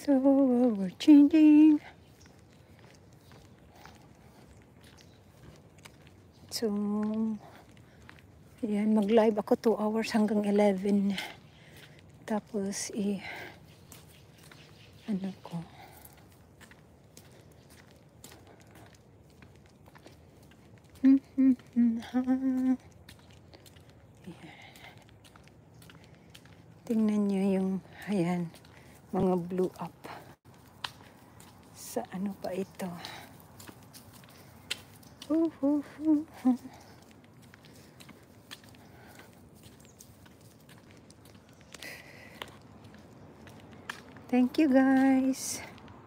So we're changing. So yan, mag-live ako 2 hours hanggang 11. Tapos ano ko, tingnan nyo yung, ayan, mga blew up. Sa ano pa ito? Thank you guys.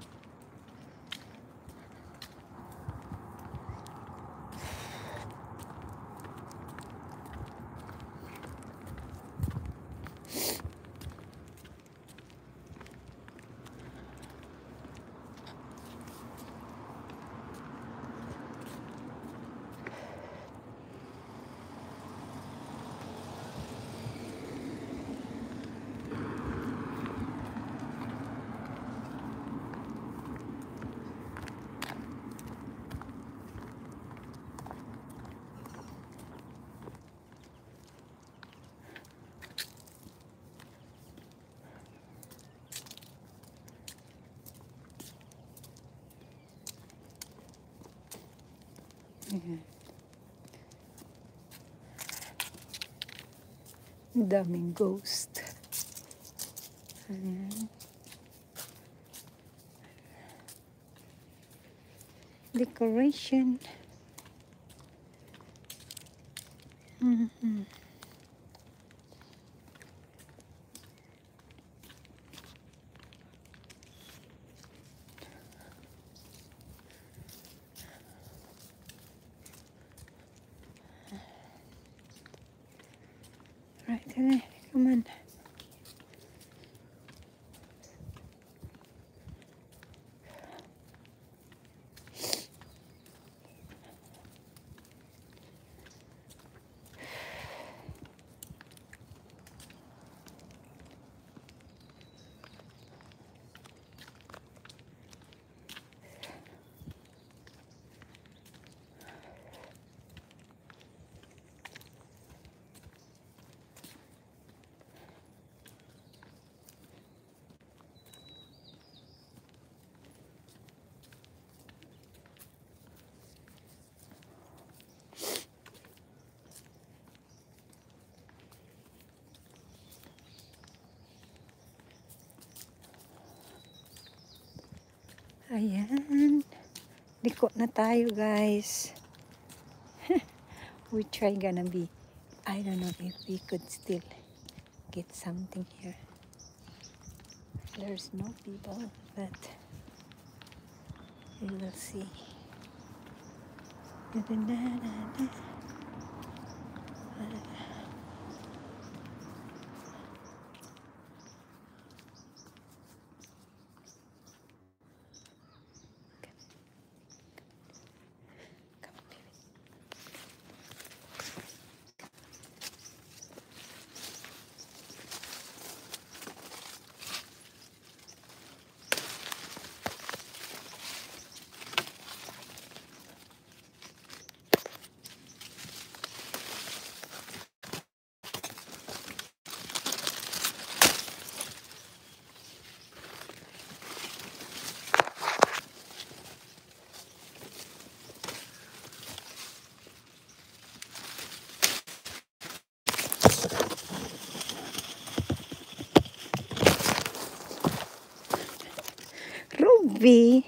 Daming ghost. Ayan. Decoration. Right, okay, come on. Ayan. Liko na tayo, guys. We try gonna be, I don't know if we could still get something here. There's no people, but we will see. Ruby.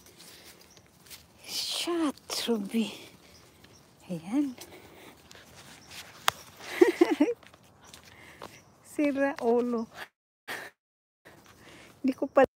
Shut, Ruby. Ayan. Sira ulo. Hindi ko pa